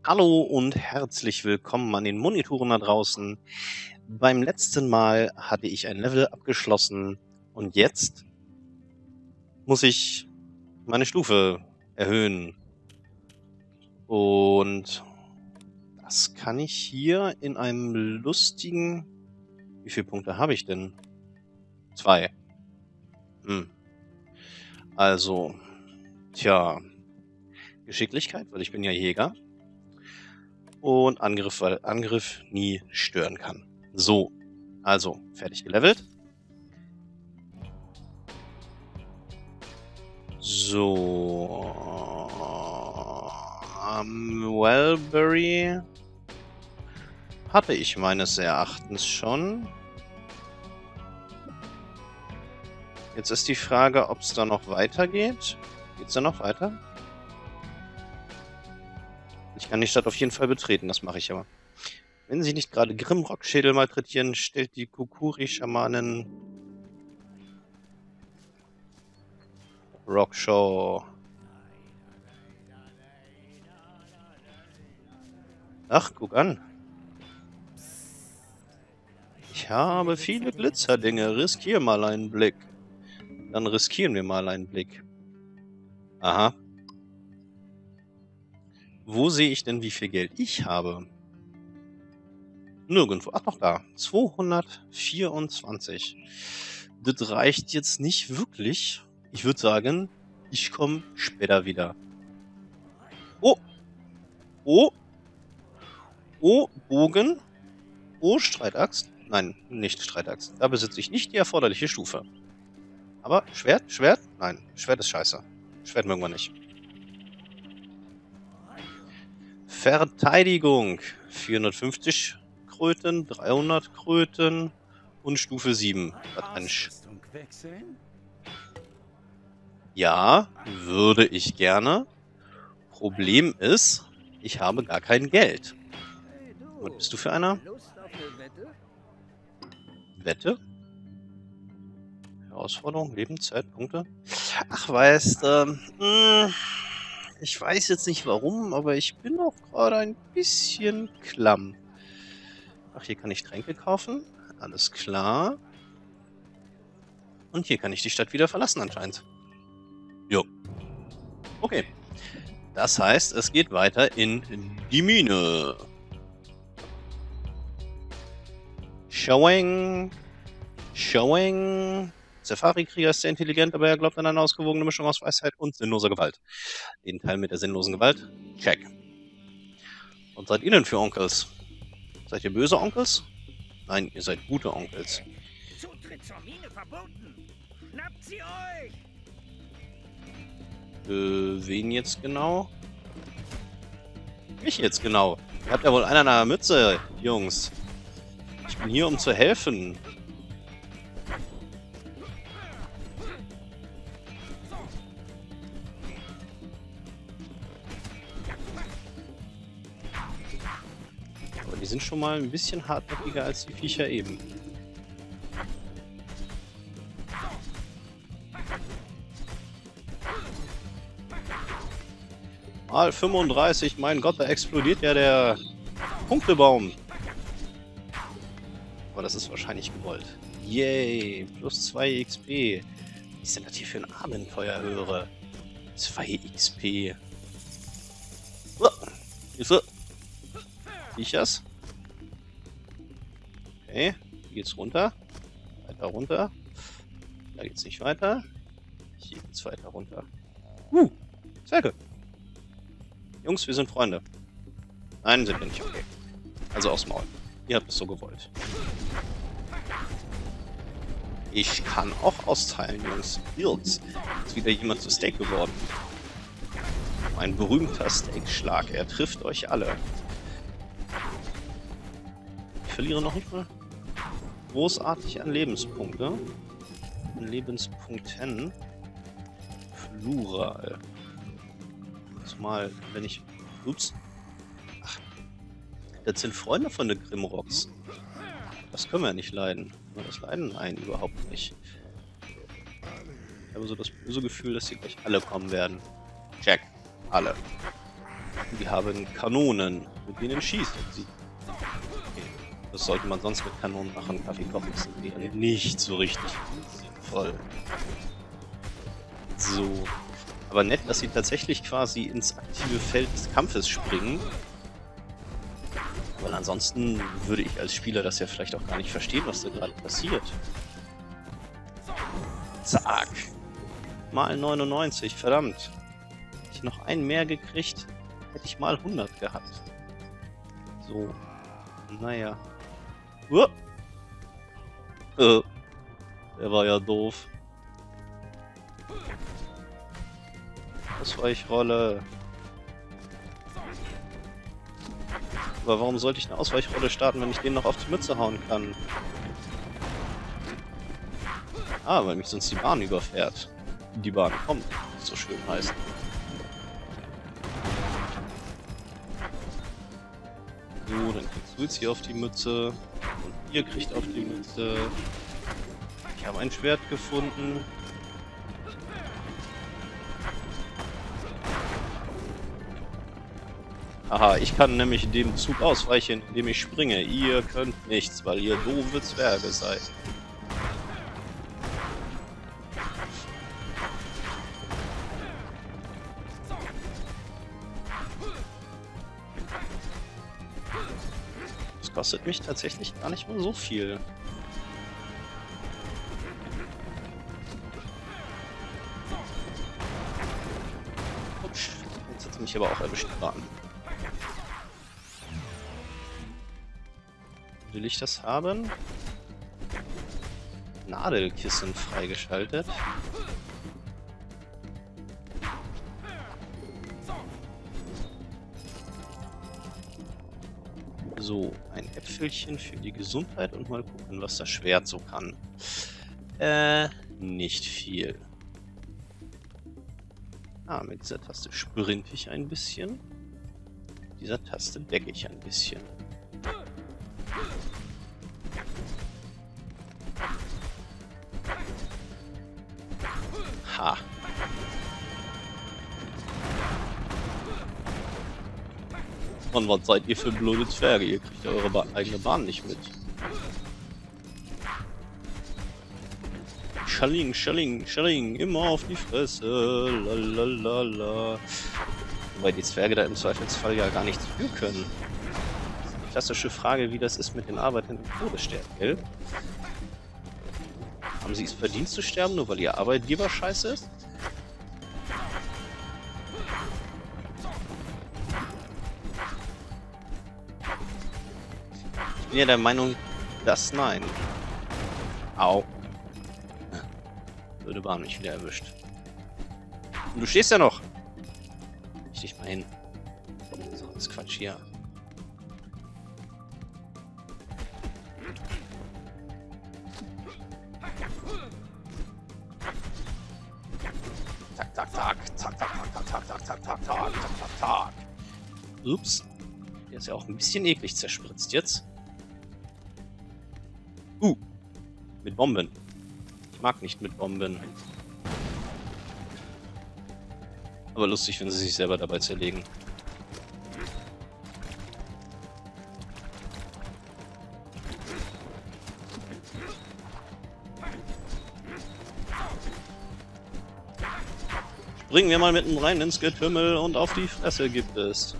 Hallo und herzlich willkommen an den Monitoren da draußen. Beim letzten Mal hatte ich ein Level abgeschlossen und jetzt muss ich meine Stufe erhöhen. Und das kann ich hier in einem lustigen... Wie viele Punkte habe ich denn? 2. Also, tja, Geschicklichkeit, weil ich bin ja Jäger. Und Angriff, weil Angriff nie stören kann. So, also fertig gelevelt. So. Wellbury hatte ich meines Erachtens schon. Jetzt ist die Frage, ob es da noch weitergeht. Geht's da noch weiter? Ich kann die Stadt auf jeden Fall betreten, das mache ich aber. Wenn sie nicht gerade Grimrock-Schädel malträtieren, stellt die Kukuri-Schamanen Rockshow. Ach, guck an. Ich habe viele Glitzerdinge. Riskier mal einen Blick. Dann riskieren wir mal einen Blick. Aha. Wo sehe ich denn, wie viel Geld ich habe? Nirgendwo. Ach, doch da. 224. Das reicht jetzt nicht wirklich. Ich würde sagen, ich komme später wieder. Oh. Oh. Oh, Bogen. Oh, Streitaxt. Nein, nicht Streitaxt. Da besitze ich nicht die erforderliche Stufe. Aber Schwert? Schwert? Nein, Schwert ist scheiße. Schwert mögen wir nicht. Verteidigung. 450 Kröten, 300 Kröten und Stufe 7. Ja, würde ich gerne. Problem ist, ich habe gar kein Geld. Was bist du für einer? Wette? Herausforderung, Lebenszeit, Punkte. Ach, weißt ich weiß jetzt nicht warum, aber ich bin auch gerade ein bisschen klamm. Ach, hier kann ich Tränke kaufen. Alles klar. Und hier kann ich die Stadt wieder verlassen anscheinend. Jo. Okay. Das heißt, es geht weiter in die Mine. Showing. Showing. Safari-Krieger ist sehr intelligent, aber er glaubt an eine ausgewogene Mischung aus Weisheit und sinnloser Gewalt. Den Teil mit der sinnlosen Gewalt? Check. Und seid ihr denn für Onkels? Seid ihr böse Onkels? Nein, ihr seid gute Onkels. Zutritt zur Mine verboten. Schnappt sie euch! Wen jetzt genau? Mich jetzt genau. Ihr habt ja wohl einen an der Mütze, Jungs. Ich bin hier, um zu helfen. Aber die sind schon mal ein bisschen hartnäckiger als die Viecher eben. Mal 35, mein Gott, da explodiert ja der Punktebaum. Aber das ist wahrscheinlich gewollt. Yay, plus 2 XP. Was ist denn das hier für ein Abenteuer höre? 2 XP. Hilfe! Viechers. Okay, hier geht's runter. Weiter runter. Da geht's nicht weiter. Hier geht's weiter runter. Zwerge. Jungs, wir sind Freunde. Nein, sind wir nicht, okay. Also aufs Maul. Ihr habt es so gewollt. Ich kann auch austeilen, Jungs. Jetzt ist wieder jemand zu Steak geworden. Ein berühmter Steakschlag. Er trifft euch alle. Ich verliere noch nicht mal großartig an Lebenspunkte. An Lebenspunkten. Plural. Mal, wenn ich... Ups. Ach, das sind Freunde von den Grimrocks. Das können wir ja nicht leiden. Können wir das leiden? Nein, überhaupt nicht. Ich habe so das böse Gefühl, dass sie gleich alle kommen werden. Check. Alle. Wir haben Kanonen, mit denen schießen sie. Okay. Das sollte man sonst mit Kanonen machen. Kaffee kochen ist nicht so richtig sinnvoll. So. Aber nett, dass sie tatsächlich quasi ins aktive Feld des Kampfes springen. Weil ansonsten würde ich als Spieler das ja vielleicht auch gar nicht verstehen, was da gerade passiert. Zack. Mal 99, verdammt. Hätte ich noch einen mehr gekriegt, hätte ich mal 100 gehabt. So. Naja. Der war ja doof. Ausweichrolle. Aber warum sollte ich eine Ausweichrolle starten, wenn ich den noch auf die Mütze hauen kann? Ah, weil mich sonst die Bahn überfährt. Die Bahn kommt, wie es so schön heißt. So, dann kriegst du jetzt hier auf die Mütze. Und ihr kriegt auf die Mütze. Ich habe ein Schwert gefunden. Aha, ich kann nämlich dem Zug ausweichen, indem ich springe. Ihr könnt nichts, weil ihr doofe Zwerge seid. Das kostet mich tatsächlich gar nicht mal so viel. Ups, jetzt hat mich aber auch erwischt geraten. Will ich das haben? Nadelkissen freigeschaltet. So, ein Äpfelchen für die Gesundheit und mal gucken, was das Schwert so kann. Nicht viel. Ah, mit dieser Taste sprinte ich ein bisschen. Mit dieser Taste decke ich ein bisschen. Ha. Und was seid ihr für blöde Zwerge? Ihr kriegt ja eure eigene Bahn nicht mit. Schalling, Schalling, Schalling, immer auf die Fresse. Lalalala. Wobei die Zwerge da im Zweifelsfall ja gar nichts für können. Das ist die klassische Frage, wie das ist mit den Arbeitern im Todesstern, gell? Haben sie es verdient zu sterben, nur weil ihr Arbeitgeber scheiße ist? Ich bin ja der Meinung, dass nein. Au. Blöde Bahn mich wieder erwischt. Und du stehst ja noch. Ich dich mal hin. So, das ist Quatsch hier. Tak, tak, tak, tak, tak, tak, tak, tak, tak, tak, tak, tak, tak, tak. Ups. Der ist ja auch ein bisschen eklig zerspritzt jetzt. Mit Bomben. Ich mag nicht mit Bomben. Aber lustig, wenn sie sich selber dabei zerlegen. Springen wir mal mitten rein ins Getümmel und auf die Fresse gibt es.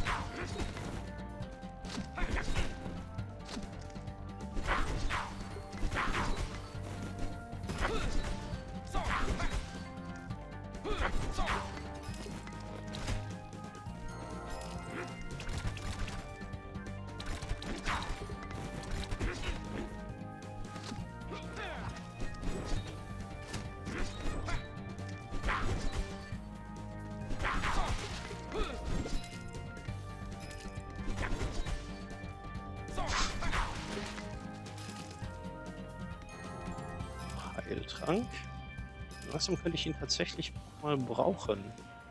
Heiltrank. Langsam könnte ich ihn tatsächlich mal brauchen.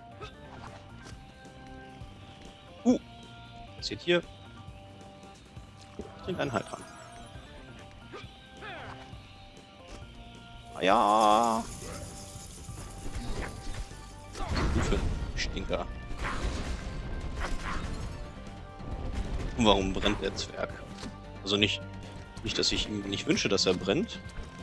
Was steht hier? Trink einen Heiltrank. Ah ja. Stufe, Stinker. Und warum brennt der Zwerg? Also nicht, dass ich ihm nicht wünsche, dass er brennt.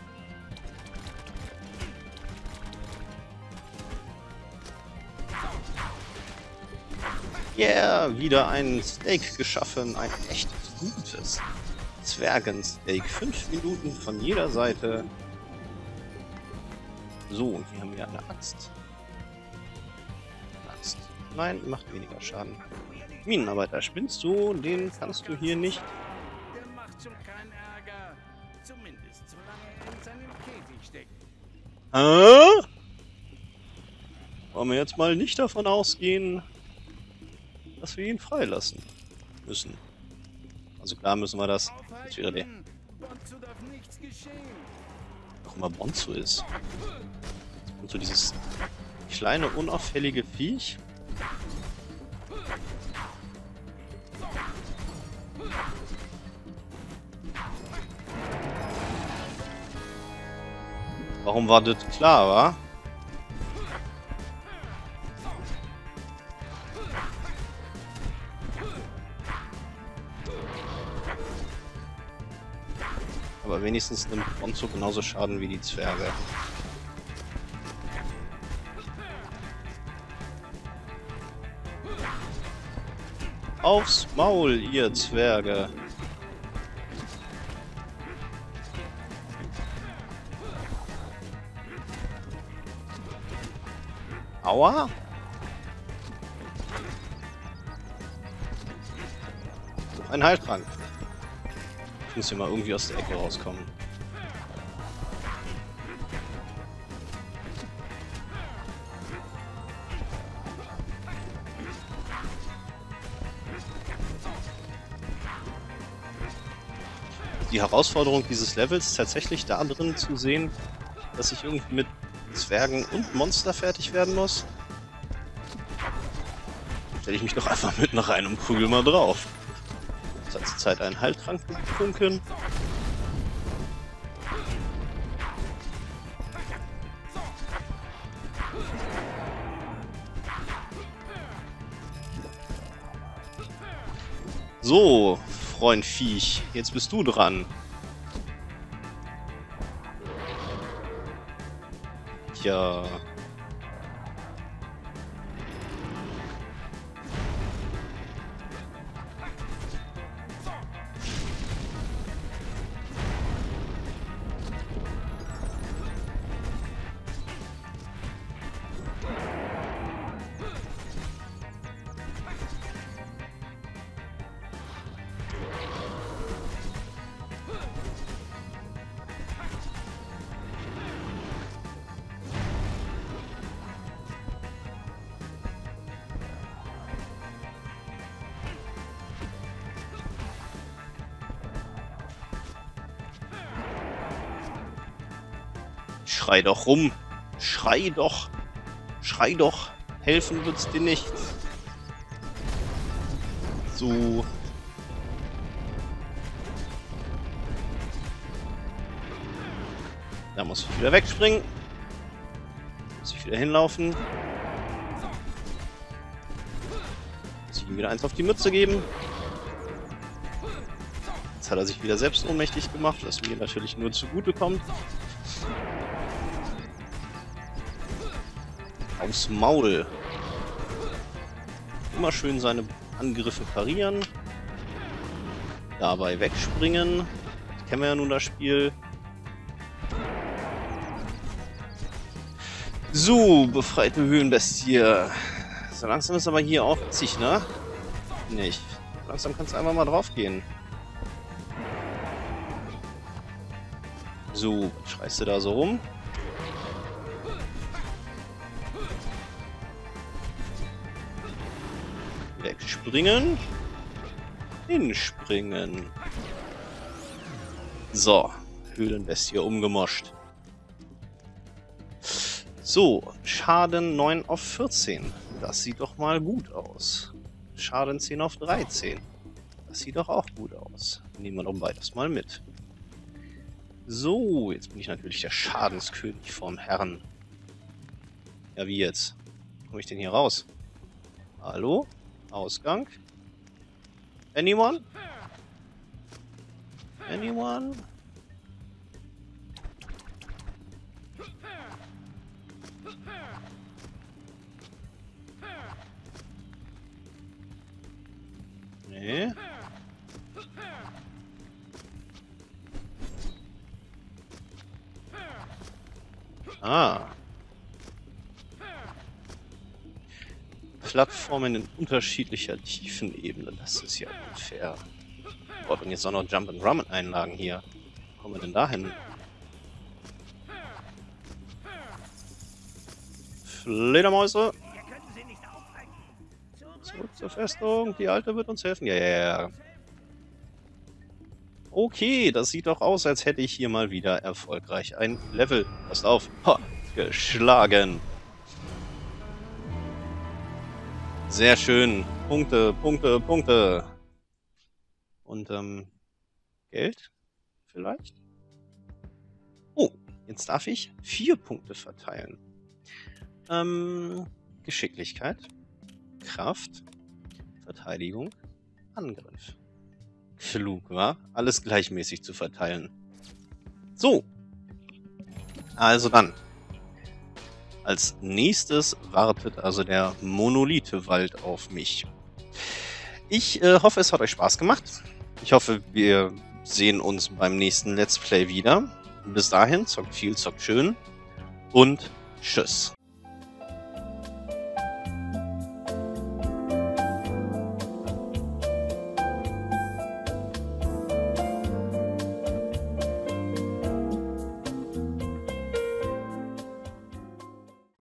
Yeah, wieder ein Steak geschaffen. Ein echt gutes Zwergensteak. 5 Minuten von jeder Seite. So, und hier haben wir eine Axt. Axt. Nein, macht weniger Schaden. Minenarbeiter, spinnst du? Den kannst du hier nicht. Der macht schon keinen Ärger. Zumindest solange er in seinem Käfig steckt. Wollen wir jetzt mal nicht davon ausgehen, dass wir ihn freilassen müssen. Also klar müssen wir das. Das wäre der. Bonzo darf nichts geschehen. Auch immer Bonzo ist. Und so dieses kleine, unauffällige Viech. Warum war das klar, wa? Aber wenigstens nimmt Bonzo genauso Schaden wie die Zwerge. Aufs Maul, ihr Zwerge! Aua! Noch ein Heiltrank. Ich muss hier mal irgendwie aus der Ecke rauskommen. Die Herausforderung dieses Levels ist tatsächlich da drin zu sehen, dass ich irgendwie mit Zwergen und Monster fertig werden muss. Stelle ich mich doch einfach mit nach einem Prügel mal drauf. Es hat zur Zeit einen Heiltrank getrunken. So, Freund Viech, jetzt bist du dran. Tja. Schrei doch rum. Schrei doch. Schrei doch. Helfen wird's dir nicht. So. Da muss ich wieder wegspringen. Muss ich wieder hinlaufen. Muss ich ihm wieder eins auf die Mütze geben. Jetzt hat er sich wieder selbst ohnmächtig gemacht, was mir natürlich nur zugute kommt. Aufs Maul. Immer schön seine Angriffe parieren. Dabei wegspringen. Das kennen wir ja nun, das Spiel. So, befreite Höhlenbestie. So langsam ist aber hier auch witzig, ne? Nicht. Langsam kannst du einfach mal drauf gehen. So, was schreist du da so rum? Wegspringen. Hinspringen. So, Höhlenbestie umgemoscht. So, Schaden 9 auf 14. Das sieht doch mal gut aus. Schaden 10 auf 13. Das sieht doch auch gut aus. Nehmen wir doch beides mal mit. So, jetzt bin ich natürlich der Schadenskönig vom Herrn. Ja, wie jetzt? Wo komme ich denn hier raus? Hallo? Ausgang. Anyone? Anyone? Nee. Ah. Plattformen in unterschiedlicher Tiefenebene. Das ist ja unfair. Gott, und jetzt auch noch Jump-and-Run-Einlagen hier. Wo kommen wir denn da hin? Fledermäuse. Zurück zur Festung. Die Alte wird uns helfen. Ja, ja, ja. Okay, das sieht doch aus, als hätte ich hier mal wieder erfolgreich ein Level. Passt auf. Ha, geschlagen. Sehr schön. Punkte, Punkte, Punkte. Und, Geld? Vielleicht? Oh, jetzt darf ich 4 Punkte verteilen. Geschicklichkeit, Kraft, Verteidigung, Angriff. Klug, wa? Alles gleichmäßig zu verteilen. So. Also dann. Als nächstes wartet also der Monolithewald auf mich. Ich hoffe, es hat euch Spaß gemacht. Ich hoffe, wir sehen uns beim nächsten Let's Play wieder. Bis dahin, zockt viel, zockt schön und tschüss.